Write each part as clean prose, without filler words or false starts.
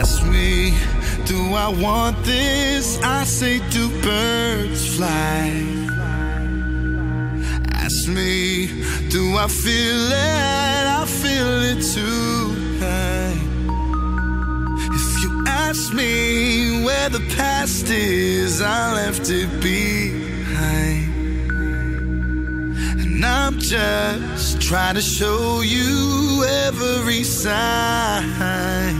Ask me, do I want this? I say, do birds fly? Ask me, do I feel it? I feel it tonight. If you ask me where the past is, I left it behind. And I'm just trying to show you every sign.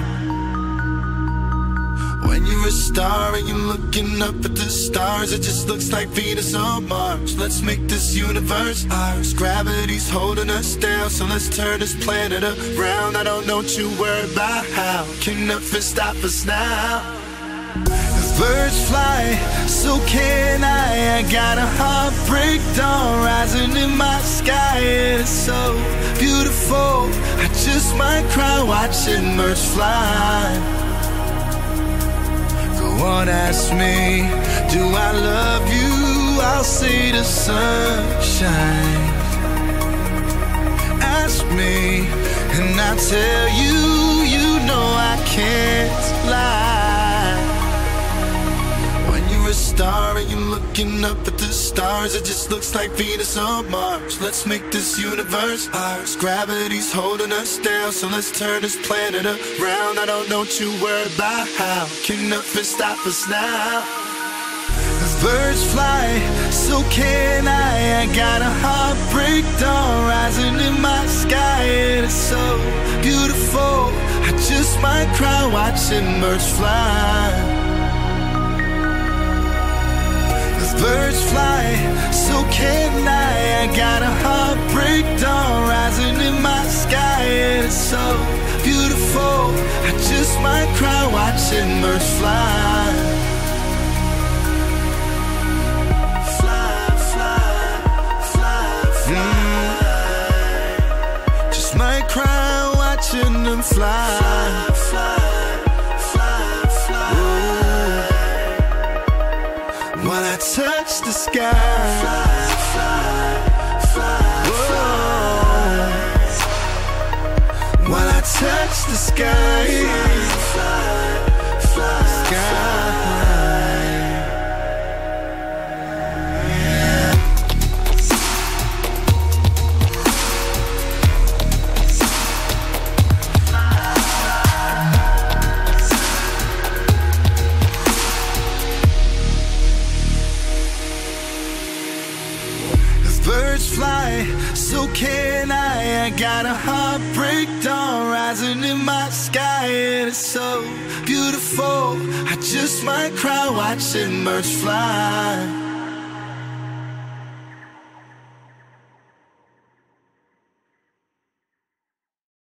When you're a star and you're looking up at the stars, it just looks like Venus or Mars. Let's make this universe ours. Gravity's holding us down, so let's turn this planet around. I don't know what you worry about how. Can nothing stop us now? If birds fly, so can I. I got a heartbreak dawn rising in my sky. It's so beautiful, I just might cry watching birds fly. Go on, ask me, do I love you? I'll say the sunshine. Ask me, and I'll tell you, you know I can't lie. When you're a star and you're looking up at the stars, it just looks like Venus or Mars. Let's make this universe ours. Gravity's holding us down, so let's turn this planet around. I don't know what you worry about how. Can nothing stop us now? If birds fly, so can I. I got a heartbreak dawn rising in my sky. It's so beautiful, I just might cry watching birds fly. Birds fly, so can I. I got a heartbreak dawn rising in my sky. It's so beautiful, I just might cry watching birds fly. Fly, fly, fly, fly. Just might cry watching them fly. While I touch the sky, fly, fly, fly, fly. While I touch the sky, fly, fly, fly, sky. Birds fly, so can I. I got a heartbreak dawn rising in my sky. And it's so beautiful, I just might cry watching birds fly.